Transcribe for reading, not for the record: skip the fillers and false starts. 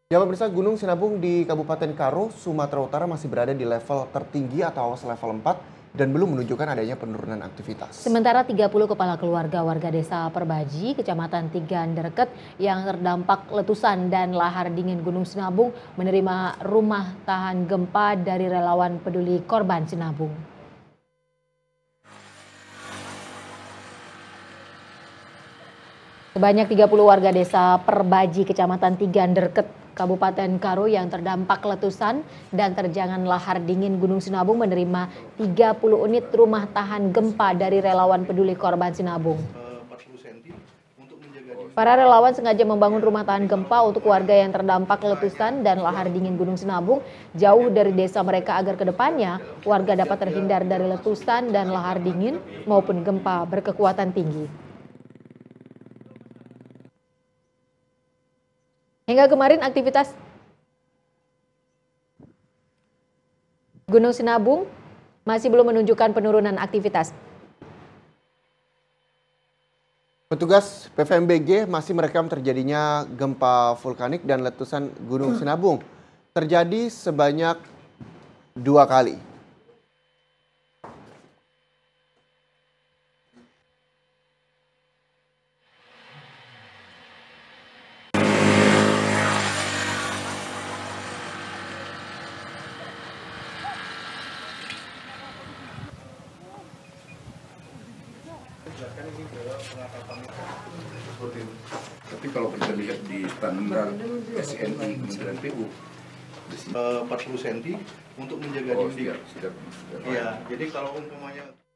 Ya pemirsa, Gunung Sinabung di Kabupaten Karo, Sumatera Utara masih berada di level tertinggi atau awas level 4 dan belum menunjukkan adanya penurunan aktivitas. Sementara 30 kepala keluarga warga desa Perbaji, Kecamatan Tiganderket yang terdampak letusan dan lahar dingin Gunung Sinabung menerima rumah tahan gempa dari relawan peduli korban Sinabung. Sebanyak 30 warga desa Perbaji, Kecamatan Tiganderket, Kabupaten Karo yang terdampak letusan dan terjangan lahar dingin Gunung Sinabung menerima 30 unit rumah tahan gempa dari relawan peduli korban Sinabung. Para relawan sengaja membangun rumah tahan gempa untuk warga yang terdampak letusan dan lahar dingin Gunung Sinabung jauh dari desa mereka agar kedepannya warga dapat terhindar dari letusan dan lahar dingin maupun gempa berkekuatan tinggi. Hingga kemarin aktivitas Gunung Sinabung masih belum menunjukkan penurunan aktivitas. Petugas PVMBG masih merekam terjadinya gempa vulkanik dan letusan Gunung Sinabung. Terjadi sebanyak 2 kali. Tapi kalau kita lihat di standar SNI Kementerian PU 40 cm untuk menjaga dinding. siap. Iya, jadi kalau umpamanya